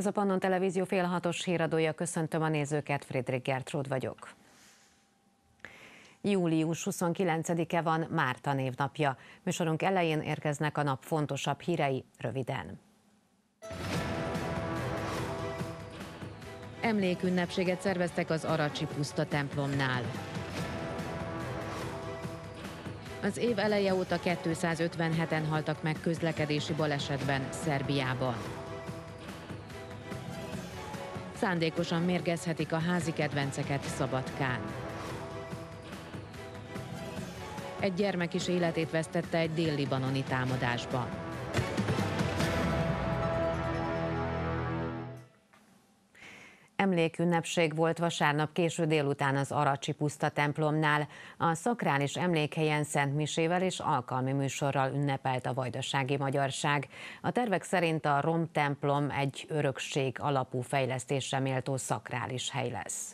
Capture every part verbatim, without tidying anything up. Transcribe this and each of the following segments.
Ez a Pannon Televízió fél hatos híradója, köszöntöm a nézőket, Friedrich Gertrud vagyok. július huszonkilencedike van, Márta névnapja. Műsorunk elején érkeznek a nap fontosabb hírei röviden. Emlékünnepséget szerveztek az Aracsi Puszta templomnál. Az év eleje óta kétszázötvenheten haltak meg közlekedési balesetben Szerbiában. Szándékosan mérgezhetik a házi kedvenceket Szabadkán. Egy gyermek is életét vesztette egy dél-libanoni támadásban. Emlékünnepség volt vasárnap késő délután az Aracsi Puszta templomnál. A szakrális emlékhelyen szentmisével és alkalmi műsorral ünnepelt a vajdasági magyarság. A tervek szerint a rom templom egy örökség alapú fejlesztésre méltó szakrális hely lesz.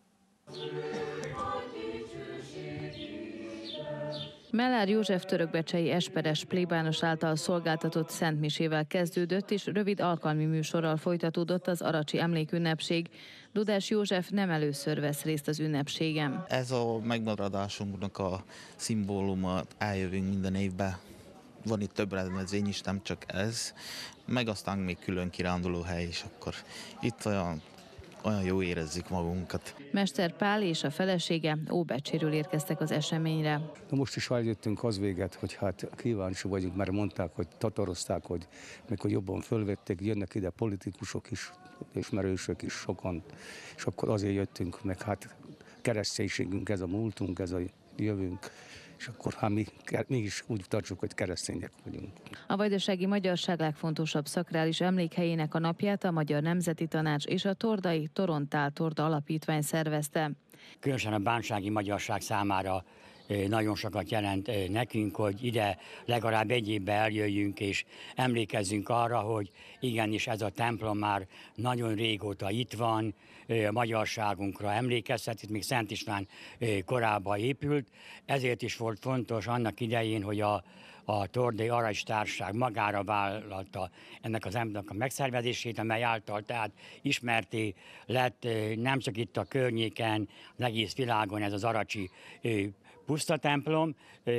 Mellár József törökbecsei esperes plébános által szolgáltatott szentmisével kezdődött, és rövid alkalmi műsorral folytatódott az aracsi emlékünnepség. Dudás József nem először vesz részt az ünnepségen. Ez a megmaradásunknak a szimbóluma, eljövünk minden évben. Van itt több rendezvény is, nem csak ez. Meg aztán még külön kiránduló hely is, akkor itt olyan olyan jó érezzük magunkat. Mester Pál és a felesége Óbecséről érkeztek az eseményre. Na most is eljöttünk az véget, hogy hát kíváncsi vagyunk, mert mondták, hogy tatarozták, hogy mikor jobban fölvették, jönnek ide politikusok is, ismerősök is sokan, és akkor azért jöttünk, meg hát kereszténységünk, ez a múltunk, ez a jövőnk, és akkor hát mi mégis úgy tartsuk, hogy keresztények vagyunk. A vajdasági magyarság legfontosabb szakrális emlékhelyének a napját a Magyar Nemzeti Tanács és a Tordai Torontál Torda Alapítvány szervezte. Különösen a bánsági magyarság számára nagyon sokat jelent nekünk, hogy ide legalább egy évbe eljöjjünk és emlékezzünk arra, hogy igenis ez a templom már nagyon régóta itt van, a magyarságunkra emlékeztet, itt még Szent István korában épült, ezért is volt fontos annak idején, hogy a a Tordai Arany Társaság magára vállalta ennek az embernek a megszervezését, amely által tehát ismerté lett nem csak itt a környéken, az egész világon ez az aracsi puszta templom.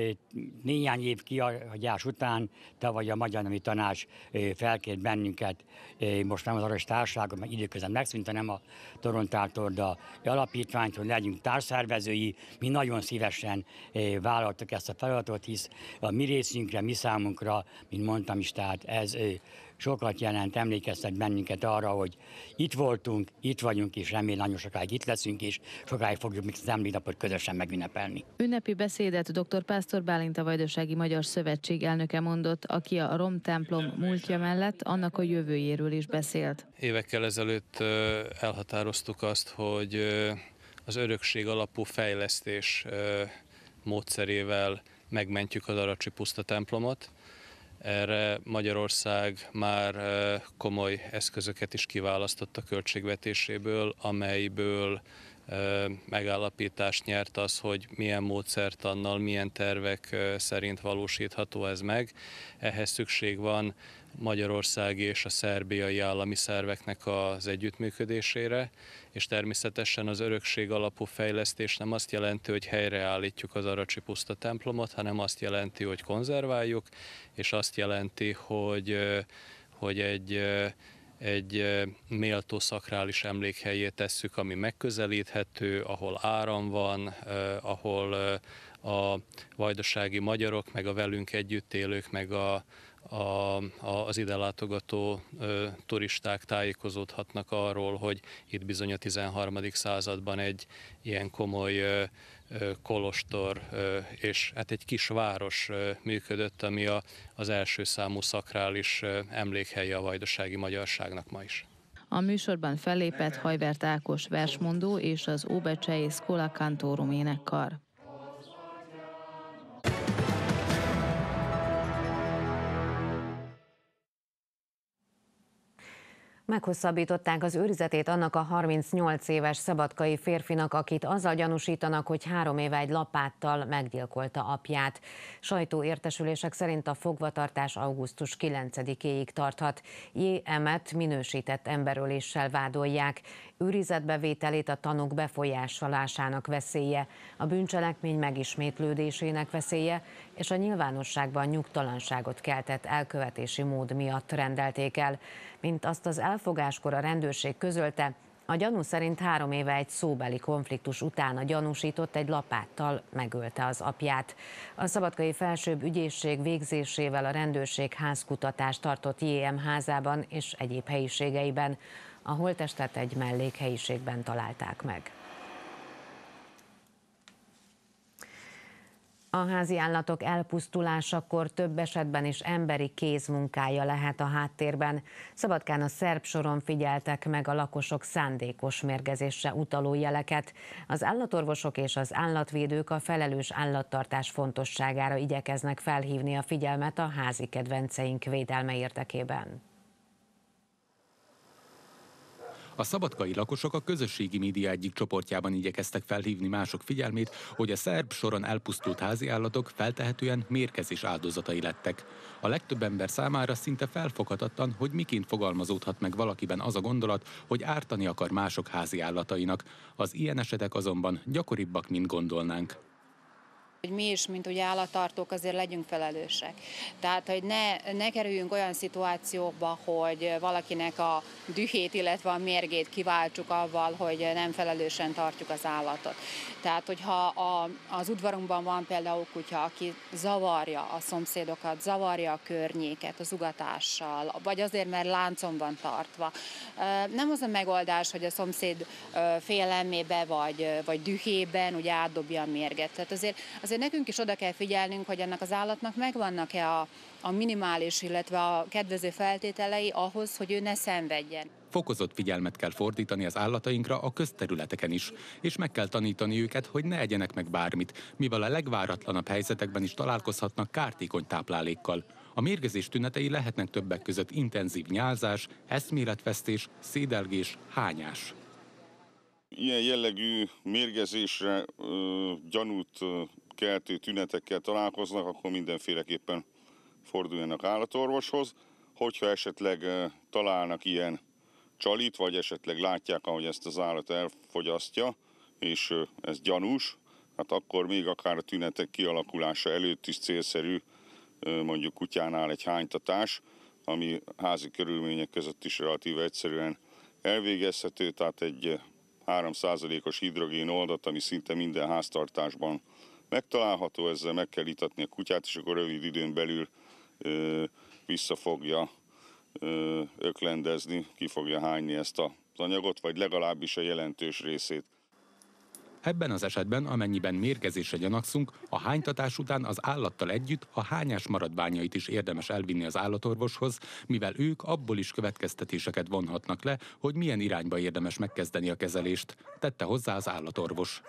Néhány év kihagyás után tavaly a Magyar Nemzeti Tanács felkért bennünket, most nem az Arany Társaság, mert időközben megszűnt, hanem a Torontál Torda Alapítványt, hogy legyünk társszervezői. Mi nagyon szívesen vállaltuk ezt a feladatot, hisz a mi részünkre, mi számunkra, mint mondtam is, tehát ez sokat jelent, emlékeztet bennünket arra, hogy itt voltunk, itt vagyunk, és remélem nagyon sokáig itt leszünk, és sokáig fogjuk még az emléknapot közösen megünnepelni. Ünnepi beszédet dr. Pásztor Bálint, a Vajdasági Magyar Szövetség elnöke mondott, aki a rom templom múltja mellett annak a jövőjéről is beszélt. Évekkel ezelőtt elhatároztuk azt, hogy az örökség alapú fejlesztés módszerével megmentjük az Aracsi Puszta templomot. Erre Magyarország már komoly eszközöket is kiválasztott a költségvetéséből, amelyből megállapítást nyert az, hogy milyen módszertannal, milyen tervek szerint valósítható ez meg. Ehhez szükség van magyarországi és a szerbiai állami szerveknek az együttműködésére, és természetesen az örökség alapú fejlesztés nem azt jelenti, hogy helyreállítjuk az Aracsi Puszta templomot, hanem azt jelenti, hogy konzerváljuk, és azt jelenti, hogy, hogy egy egy méltó szakrális emlékhelyé tesszük, ami megközelíthető, ahol áram van, ahol a vajdasági magyarok, meg a velünk együtt élők, meg a, a, az ide látogató turisták tájékozódhatnak arról, hogy itt bizony a tizenharmadik században egy ilyen komoly kolostor és hát egy kis város működött, ami a, az első számú szakrális emlékhelye a vajdasági magyarságnak ma is. A műsorban fellépett Hajvert Ákos versmondó és az óbecsei Schola Cantorum énekkar. Meghosszabbították az őrizetét annak a harmincnyolc éves szabadkai férfinak, akit azzal gyanúsítanak, hogy három éve egy lapáttal meggyilkolta apját. Sajtóértesülések szerint a fogvatartás augusztus kilencedikéig tarthat. J. M-et minősített emberöléssel vádolják. Őrizetbevételét a tanúk befolyásolásának veszélye, a bűncselekmény megismétlődésének veszélye és a nyilvánosságban nyugtalanságot keltett elkövetési mód miatt rendelték el. Mint azt az elfogáskor a rendőrség közölte, a gyanú szerint három éve egy szóbeli konfliktus után a gyanúsított egy lapáttal megölte az apját. A szabadkai felsőbb ügyészség végzésével a rendőrség házkutatást tartott J M házában és egyéb helyiségeiben. A holttestet egy mellékhelyiségben találták meg. A házi állatok elpusztulásakor több esetben is emberi kézmunkája lehet a háttérben. Szabadkán a szerb soron figyeltek meg a lakosok szándékos mérgezésre utaló jeleket. Az állatorvosok és az állatvédők a felelős állattartás fontosságára igyekeznek felhívni a figyelmet a házi kedvenceink védelme érdekében. A szabadkai lakosok a közösségi média egyik csoportjában igyekeztek felhívni mások figyelmét, hogy a szerb soron elpusztult háziállatok feltehetően mérgezés áldozatai lettek. A legtöbb ember számára szinte felfoghatatlan, hogy miként fogalmazódhat meg valakiben az a gondolat, hogy ártani akar mások háziállatainak. Az ilyen esetek azonban gyakoribbak, mint gondolnánk. Hogy mi is, mint ugye állattartók, azért legyünk felelősek. Tehát, hogy ne, ne kerüljünk olyan szituációkba, hogy valakinek a dühét, illetve a mérgét kiváltsuk avval, hogy nem felelősen tartjuk az állatot. Tehát, hogyha a, az udvarunkban van például kutya, aki zavarja a szomszédokat, zavarja a környéket az ugatással, vagy azért, mert láncon van tartva. Nem az a megoldás, hogy a szomszéd félelmébe vagy, vagy dühében ugye átdobja a mérget. Tehát azért Azért nekünk is oda kell figyelnünk, hogy ennek az állatnak megvannak-e a, a minimális, illetve a kedvező feltételei ahhoz, hogy ő ne szenvedjen. Fokozott figyelmet kell fordítani az állatainkra a közterületeken is, és meg kell tanítani őket, hogy ne egyenek meg bármit, mivel a legváratlanabb helyzetekben is találkozhatnak kártékony táplálékkal. A mérgezés tünetei lehetnek többek között intenzív nyálzás, eszméletvesztés, szédelgés, hányás. Ilyen jellegű mérgezésre ö, gyanút ö, keltő tünetekkel találkoznak, akkor mindenféleképpen forduljanak állatorvoshoz. Hogyha esetleg ö, találnak ilyen csalit, vagy esetleg látják, ahogy ezt az állat elfogyasztja, és ö, ez gyanús, hát akkor még akár a tünetek kialakulása előtt is célszerű ö, mondjuk kutyánál egy hánytatás, ami házi körülmények között is relatíve egyszerűen elvégezhető, tehát egy három százalékos hidrogén oldat, ami szinte minden háztartásban megtalálható, ezzel meg kell itatni a kutyát, és akkor rövid időn belül ö, vissza fogja ö, öklendezni, ki fogja hányni ezt az anyagot, vagy legalábbis a jelentős részét. Ebben az esetben, amennyiben mérgezésre gyanakszunk, a hánytatás után az állattal együtt a hányás maradványait is érdemes elvinni az állatorvoshoz, mivel ők abból is következtetéseket vonhatnak le, hogy milyen irányba érdemes megkezdeni a kezelést, tette hozzá az állatorvos.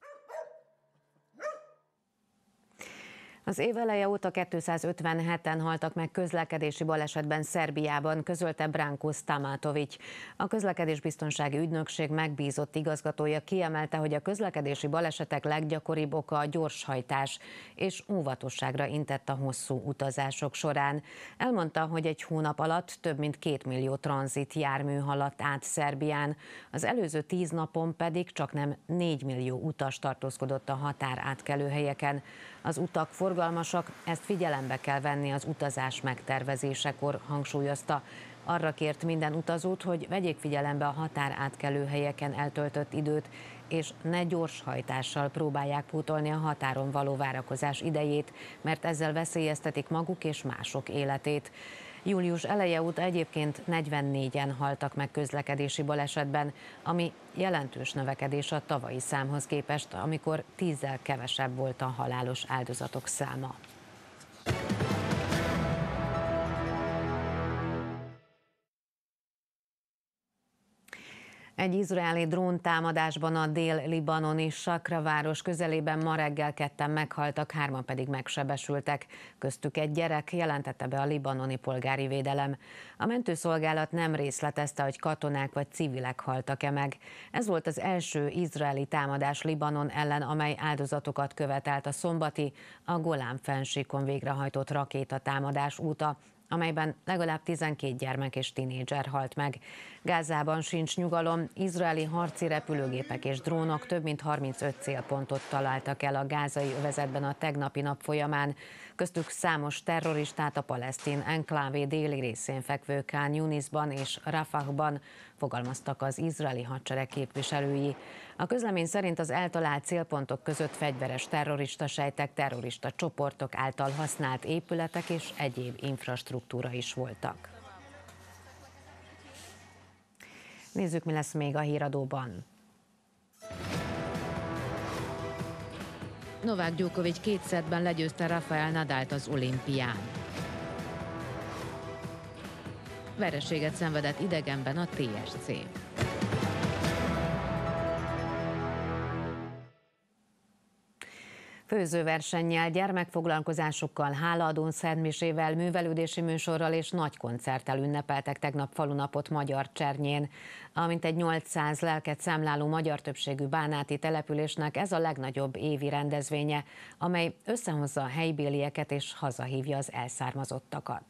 Az év eleje óta kétszázötvenheten haltak meg közlekedési balesetben Szerbiában, közölte Branko Stamatović. A közlekedésbiztonsági ügynökség megbízott igazgatója kiemelte, hogy a közlekedési balesetek leggyakoribb oka a gyorshajtás, és óvatosságra intett a hosszú utazások során. Elmondta, hogy egy hónap alatt több mint két millió tranzit jármű haladt át Szerbián, az előző tíz napon pedig csaknem négy millió utas tartózkodott a határátkelőhelyeken. Az utak forgalmasak, ezt figyelembe kell venni az utazás megtervezésekor, hangsúlyozta. Arra kért minden utazót, hogy vegyék figyelembe a határátkelőhelyeken eltöltött időt, és ne gyorshajtással próbálják pótolni a határon való várakozás idejét, mert ezzel veszélyeztetik maguk és mások életét. Július eleje óta egyébként negyvennégyen haltak meg közlekedési balesetben, ami jelentős növekedés a tavalyi számhoz képest, amikor tízzel kevesebb volt a halálos áldozatok száma. Egy izraeli dróntámadásban a dél-libanoni Sakra város közelében ma reggel ketten meghaltak, hárman pedig megsebesültek. Köztük egy gyerek, jelentette be a libanoni polgári védelem. A mentőszolgálat nem részletezte, hogy katonák vagy civilek haltak-e meg. Ez volt az első izraeli támadás Libanon ellen, amely áldozatokat követelt a szombati, a Golán-fennsíkon végrehajtott rakétatámadás óta, amelyben legalább tizenkét gyermek és tinédzser halt meg. Gázában sincs nyugalom, izraeli harci repülőgépek és drónok több mint harmincöt célpontot találtak el a gázai övezetben a tegnapi nap folyamán, köztük számos terroristát a palesztin enklávé déli részén fekvő Khan Yunisban és Rafahban, fogalmaztak az izraeli hadsereg képviselői. A közlemény szerint az eltalált célpontok között fegyveres terrorista sejtek, terrorista csoportok által használt épületek és egyéb infrastruktúra is voltak. Nézzük, mi lesz még a híradóban. Novák Djokovic két szettben legyőzte Rafael Nadált az olimpián. Vereséget szenvedett idegenben a té es cé. Főzőversennyel, gyermekfoglalkozásokkal, hálaadón szentmisével, művelődési műsorral és nagy koncerttel ünnepeltek tegnap falunapot Magyarcsernyén. A mintegy nyolcszáz lelket számláló magyar többségű bánáti településnek ez a legnagyobb évi rendezvénye, amely összehozza a helybélieket és hazahívja az elszármazottakat.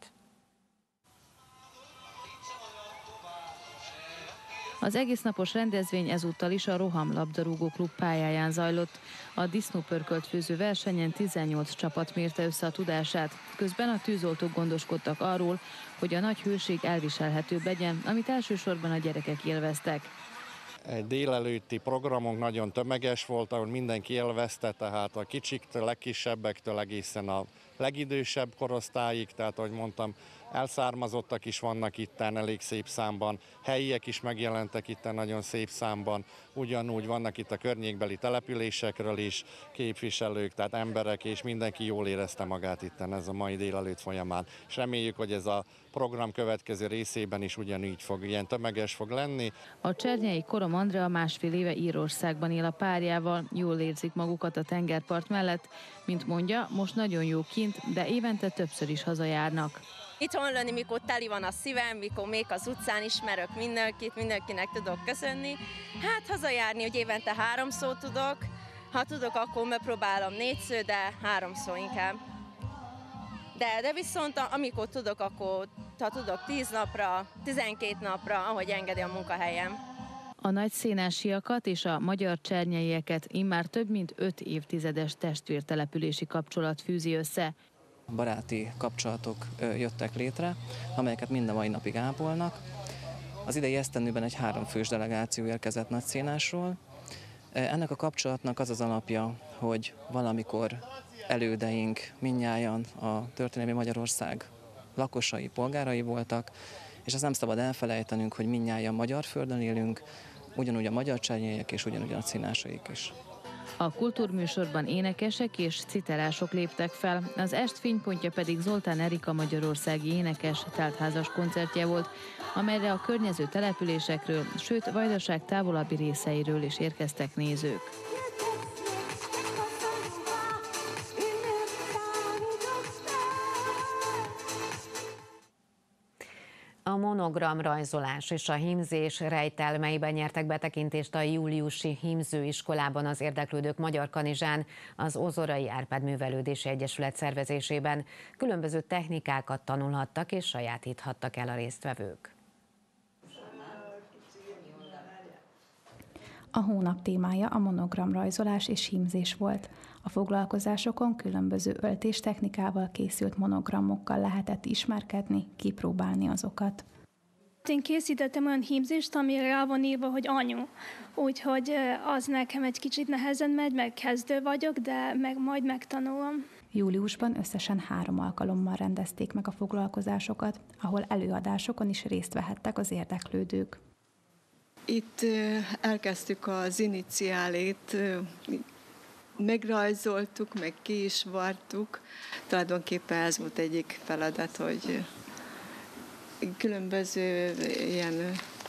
Az egésznapos rendezvény ezúttal is a Roham labdarúgó klub pályáján zajlott. A disznópörkölt főző versenyen tizennyolc csapat mérte össze a tudását. Közben a tűzoltók gondoskodtak arról, hogy a nagy hőség elviselhetőbb legyen, amit elsősorban a gyerekek élveztek. Egy délelőtti programunk nagyon tömeges volt, ahol mindenki élvezte, tehát a kicsiktől, legkisebbektől egészen a legidősebb korosztályig, tehát ahogy mondtam, elszármazottak is vannak itten elég szép számban, helyiek is megjelentek itten nagyon szép számban, ugyanúgy vannak itt a környékbeli településekről is képviselők, tehát emberek, és mindenki jól érezte magát itten ez a mai délelőtt folyamán. És reméljük, hogy ez a program következő részében is ugyanígy fog, ilyen tömeges fog lenni. A csernyei Korom Andrea másfél éve Írországban él a párjával, jól érzik magukat a tengerpart mellett, mint mondja, most nagyon jó kint, de évente többször is hazajárnak. Itthon lenni, mikor teli van a szívem, mikor még az utcán ismerök mindenkit, mindenkinek tudok köszönni. Hát hazajárni, hogy évente háromszor tudok, ha tudok, akkor megpróbálom négyszer, de háromszor inkább. De, de viszont amikor tudok, akkor ha tudok tíz napra, tizenkét napra, ahogy engedi a munkahelyem. A nagyszénásiakat és a magyar csernyeieket immár több mint öt évtizedes testvértelepülési kapcsolat fűzi össze. Baráti kapcsolatok jöttek létre, amelyeket mind a mai napig ápolnak. Az idei esztendőben egy háromfős delegáció érkezett Nagyszénásról. Ennek a kapcsolatnak az az alapja, hogy valamikor elődeink mindnyájan a történelmi Magyarország lakosai, polgárai voltak, és azt nem szabad elfelejtenünk, hogy mindnyájan magyar földön élünk, ugyanúgy a magyar csernyeiek és ugyanúgy a nagyszénásaik is. A kultúrműsorban énekesek és citerások léptek fel, az est fénypontja pedig Zoltán Erika magyarországi énekes teltházas koncertje volt, amelyre a környező településekről, sőt Vajdaság távolabbi részeiről is érkeztek nézők. A monogram rajzolás és a hímzés rejtelmeiben nyertek betekintést a júliusi hímzőiskolában az érdeklődők Magyar Kanizsán, az Ozorai Árpád Művelődési Egyesület szervezésében. Különböző technikákat tanulhattak és sajátíthattak el a résztvevők. A hónap témája a monogram rajzolás és hímzés volt. A foglalkozásokon különböző öltéstechnikával készült monogramokkal lehetett ismerkedni, kipróbálni azokat. Én készítettem olyan hímzést, amire rá van írva, hogy anyu. Úgyhogy az nekem egy kicsit nehezen megy, meg kezdő vagyok, de meg majd megtanulom. Júliusban összesen három alkalommal rendezték meg a foglalkozásokat, ahol előadásokon is részt vehettek az érdeklődők. Itt elkezdtük az iniciálét, megrajzoltuk, meg ki is vartuk. Tulajdonképpen ez volt egyik feladat, hogy különböző ilyen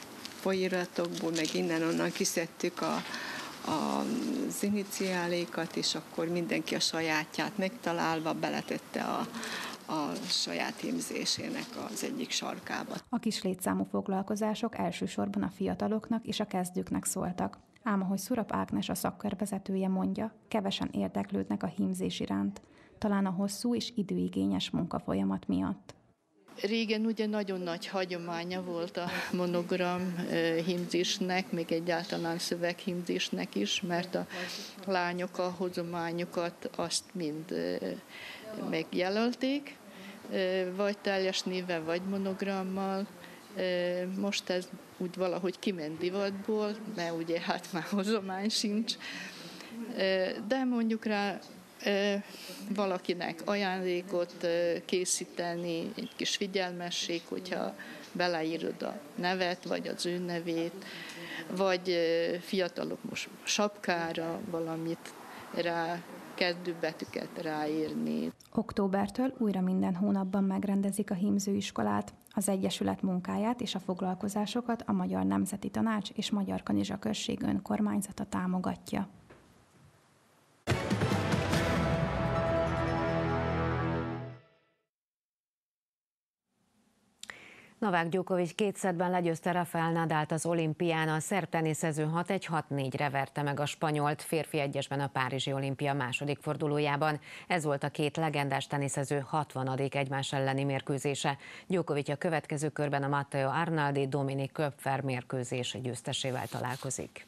folyóiratokból, meg innen-onnan kiszedtük a, a, az iniciálékat, és akkor mindenki a sajátját megtalálva beletette a, a saját hímzésének az egyik sarkába. A kis létszámú foglalkozások elsősorban a fiataloknak és a kezdőknek szóltak. Ám ahogy Szurap Ágnes, a szakkörvezetője mondja, kevesen érdeklődnek a hímzés iránt, talán a hosszú és időigényes munkafolyamat miatt. Régen ugye nagyon nagy hagyománya volt a monogram hímzésnek, még egyáltalán szöveghímzésnek is, mert a lányok a hozományokat azt mind megjelölték, vagy teljes névvel, vagy monogrammal. Most ez úgy valahogy kiment divatból, mert ugye hát már hozomány sincs. De mondjuk rá valakinek ajándékot készíteni, egy kis figyelmesség, hogyha beleírod a nevet, vagy az ő nevét, vagy fiatalok most sapkára valamit rá, kezdőbetűket ráírni. Októbertől újra minden hónapban megrendezik a hímzőiskolát. Az Egyesület munkáját és a foglalkozásokat a Magyar Nemzeti Tanács és Magyar Kanizsa Község önkormányzata támogatja. Novák Djokovic két szettben legyőzte Rafael Nadált az olimpián, a szerb teniszező hat egy hat négyre verte meg a spanyolt férfi egyesben a Párizsi olimpia második fordulójában. Ez volt a két legendás teniszező hatvanadik egymás elleni mérkőzése. Djokovic a következő körben a Matteo Arnaldi Dominik Köpfer mérkőzés győztesével találkozik.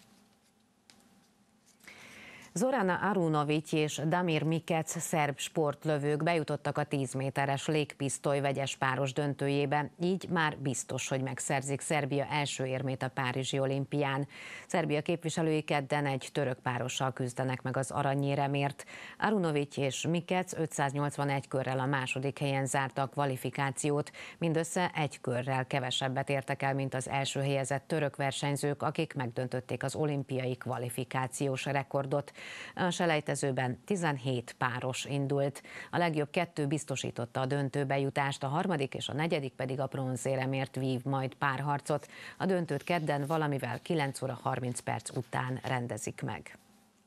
Zorana Arunović és Damir Mikec szerb sportlövők bejutottak a tíz méteres légpisztoly vegyes páros döntőjébe, így már biztos, hogy megszerzik Szerbia első érmét a Párizsi olimpián. Szerbia képviselői kedden egy török párossal küzdenek meg az aranyéremért. Arunović és Mikec ötszáznyolcvanegy körrel a második helyen zárta a kvalifikációt, mindössze egy körrel kevesebbet értek el, mint az első helyezett török versenyzők, akik megdöntötték az olimpiai kvalifikációs rekordot. A selejtezőben tizenhét páros indult. A legjobb kettő biztosította a döntőbe jutást, a harmadik és a negyedik pedig a bronzéremért vív majd párharcot. A döntőt kedden valamivel kilenc óra harminc perc után rendezik meg.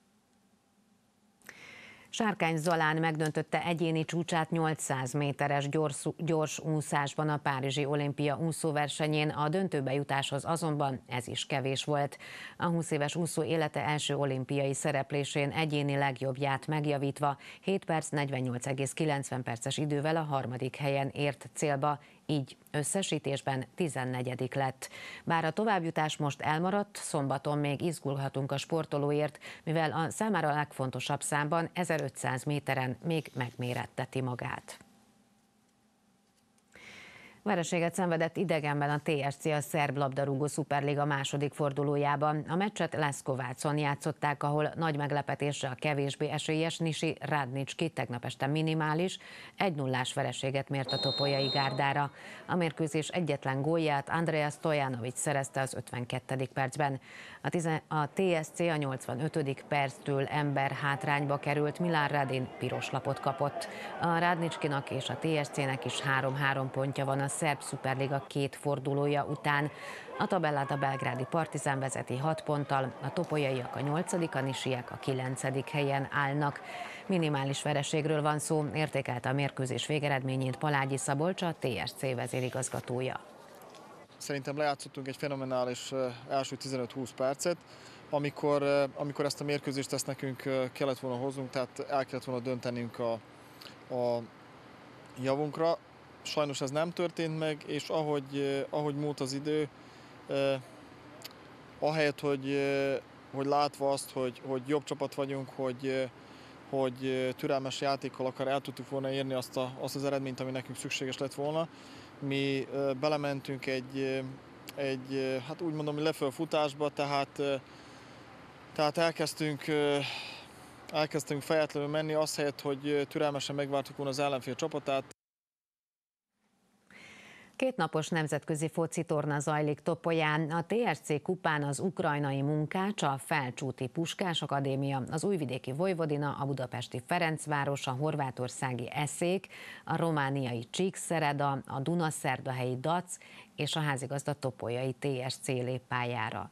Sárkány Zalán megdöntötte egyéni csúcsát nyolcszáz méteres gyors, gyors úszásban a Párizsi olimpia úszóversenyén, a döntőbe jutáshoz azonban ez is kevés volt. A húsz éves úszó élete első olimpiai szereplésén egyéni legjobbját megjavítva hét perc negyvennyolc egész kilencven perces idővel a harmadik helyen ért célba, így összesítésben tizennegyedik lett. Bár a továbbjutás most elmaradt, szombaton még izgulhatunk a sportolóért, mivel a számára a legfontosabb számban ezerötszáz méteren még megméretteti magát. Vereséget szenvedett idegenben a té es cé a szerb labdarúgó szuperliga második fordulójában. A meccset Leszkovácon játszották, ahol nagy meglepetésre a kevésbé esélyes Nisi Radnicski tegnap este minimális egy nullás vereséget mért a topolyai gárdára. A mérkőzés egyetlen gólját Andrea Stojanovic szerezte az ötvenkettedik percben. A, tizen- a té es cé a nyolcvanötödik perctől ember hátrányba került, Milan Radin piros lapot kapott. A Radnicskinak és a té es cének is három-három pontja van a szerb szuperliga két fordulója után. A tabellát a belgrádi Partizán vezeti hat ponttal, a topolyaiak a nyolcadik, a nisiek a kilencedik helyen állnak. Minimális vereségről van szó, értékelte a mérkőzés végeredményét Palágyi Szabolcs, a té es cé vezérigazgatója. Szerintem lejátszottunk egy fenomenális első tizenöt-húsz percet, amikor, amikor ezt a mérkőzést ezt nekünk kellett volna hoznunk, tehát el kellett volna döntenünk a, a javunkra. Sajnos ez nem történt meg, és ahogy, ahogy múlt az idő, eh, ahelyett, hogy, eh, hogy látva azt, hogy, hogy jobb csapat vagyunk, hogy, eh, hogy türelmes játékkal akár el tudtuk volna érni azt, a, azt az eredményt, ami nekünk szükséges lett volna, mi eh, belementünk egy, egy hát úgy mondom, lefelé futásba, tehát, eh, tehát elkezdtünk, eh, elkezdtünk fejetlenül menni, azt helyett, hogy türelmesen megvártuk volna az ellenfél csapatát. Kétnapos nemzetközi focitorna zajlik Topolyán. A té es cé kupán az ukrajnai Munkács, a Felcsúti Puskás Akadémia, az újvidéki Vojvodina, a budapesti Ferencváros, a horvátországi Eszék, a romániai Csíkszereda, a dunaszerdahelyi Dac és a házigazda topolyai té es cé lép pályára.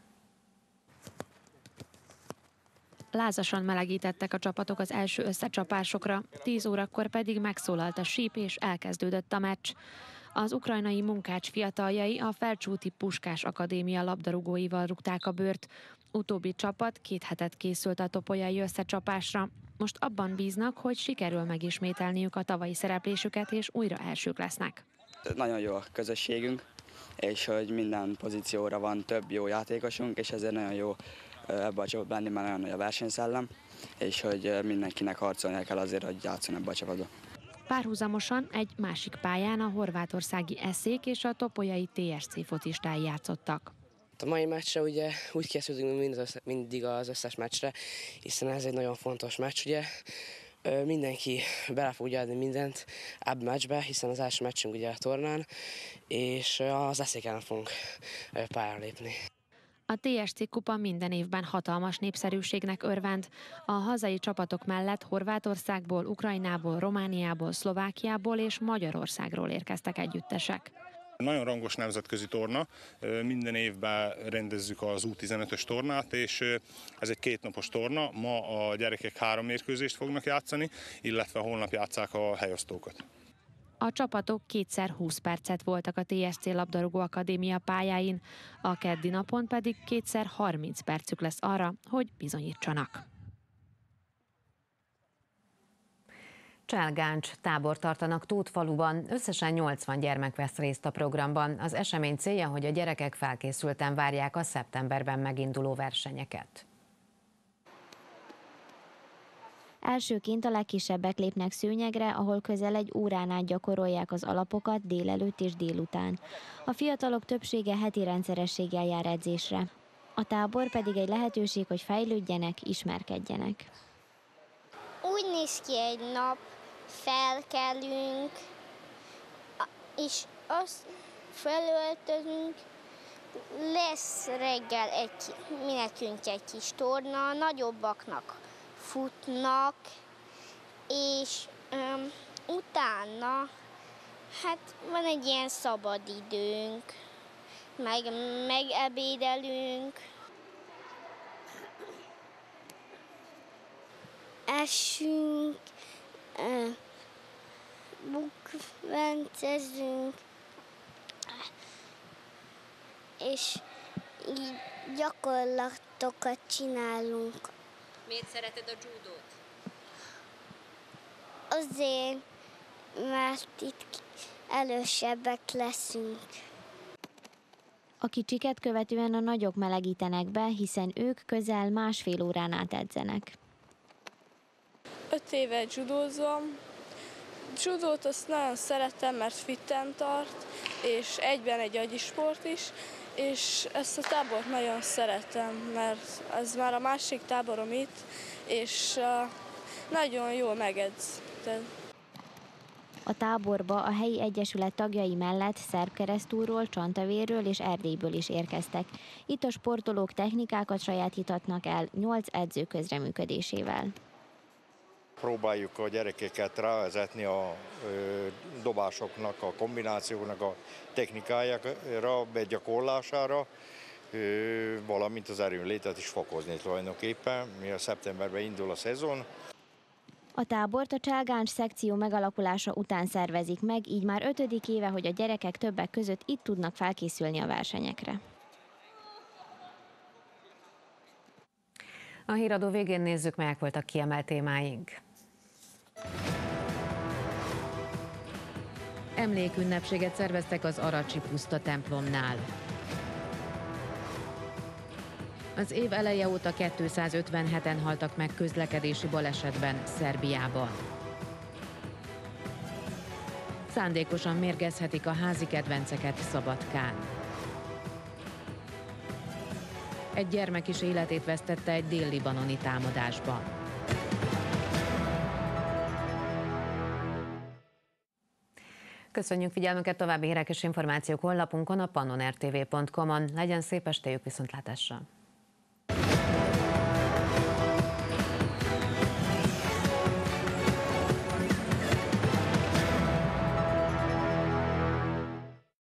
Lázasan melegítettek a csapatok az első összecsapásokra, tíz órakor pedig megszólalt a síp és elkezdődött a meccs. Az ukrajnai Munkács fiataljai a Felcsúti Puskás Akadémia labdarúgóival rúgták a bőrt. Utóbbi csapat két hetet készült a topolyai összecsapásra. Most abban bíznak, hogy sikerül megismételniük a tavalyi szereplésüket, és újra elsők lesznek. Nagyon jó a közösségünk, és hogy minden pozícióra van több jó játékosunk, és ezért nagyon jó ebbe a csapatban lenni, mert nagyon nagy a versenyszellem, és hogy mindenkinek harcolnia kell azért, hogy játszon ebbe a csapatba. Párhuzamosan egy másik pályán a horvátországi Eszék és a topolyai té es cé focistái játszottak. A mai meccsre ugye úgy készültünk mind az, mindig az összes meccsre, hiszen ez egy nagyon fontos meccs, ugye. Mindenki bele fogja adni mindent ebbe a meccsbe, hiszen az első meccsünk ugye a tornán, és az Eszéken fogunk pályára lépni. A té es cé kupa minden évben hatalmas népszerűségnek örvend. A hazai csapatok mellett Horvátországból, Ukrajnából, Romániából, Szlovákiából és Magyarországról érkeztek együttesek. Nagyon rangos nemzetközi torna, minden évben rendezzük az U tizenötös tornát, és ez egy kétnapos torna. Ma a gyerekek három mérkőzést fognak játszani, illetve holnap játsszák a helyosztókat. A csapatok kétszer húsz percet voltak a té es cé labdarúgó akadémia pályáin, a keddi napon pedig kétszer harminc percük lesz arra, hogy bizonyítsanak. Cselgáncs tábor tartanak Tótfaluban, összesen nyolcvan gyermek vesz részt a programban. Az esemény célja, hogy a gyerekek felkészülten várják a szeptemberben meginduló versenyeket. Elsőként a legkisebbek lépnek szőnyegre, ahol közel egy órán át gyakorolják az alapokat délelőtt és délután. A fiatalok többsége heti rendszerességgel jár edzésre. A tábor pedig egy lehetőség, hogy fejlődjenek, ismerkedjenek. Úgy néz ki egy nap, felkelünk, és azt felöltözünk, lesz reggel egy, mi nekünk egy kis torna, nagyobbaknak futnak, és um, utána hát van egy ilyen szabad időnk, meg megebédelünk. Esünk, uh, bukvencezünk, és így gyakorlatokat csinálunk. Miért szereted a judót? Azért, mert itt elősebbek leszünk. A kicsiket követően a nagyok melegítenek be, hiszen ők közel másfél órán át edzenek. Öt éve judózom. Judót azt nagyon szeretem, mert fitten tart, és egyben egy agyisport is, és ezt a tábort nagyon szeretem, mert ez már a másik táborom itt, és uh, nagyon jól megedz. A táborba a helyi egyesület tagjai mellett Szerbkeresztúrról, Csantavérről és Erdélyből is érkeztek. Itt a sportolók technikákat sajátíthatnak el nyolc edző közreműködésével. Próbáljuk a gyerekeket rávezetni a ö, dobásoknak, a kombinációknak a technikájára, begyakorlására, ö, valamint az erőnlétet is fokozni tulajdonképpen, mivel szeptemberben indul a szezon. A tábort a Cselgáncs szekció megalakulása után szervezik meg, így már ötödik éve, hogy a gyerekek többek között itt tudnak felkészülni a versenyekre. A híradó végén nézzük, melyek voltak kiemelt témáink. Emlékünnepséget szerveztek az Aracsi Puszta templomnál. Az év eleje óta kétszázötvenheten haltak meg közlekedési balesetben Szerbiában. Szándékosan mérgezhetik a házi kedvenceket Szabadkán. Egy gyermek is életét vesztette egy dél-libanoni támadásban. Köszönjük figyelmüket, további hírek és információk honlapunkon, a pannon r t v pont com-on. Legyen szép estéjük, viszontlátásra!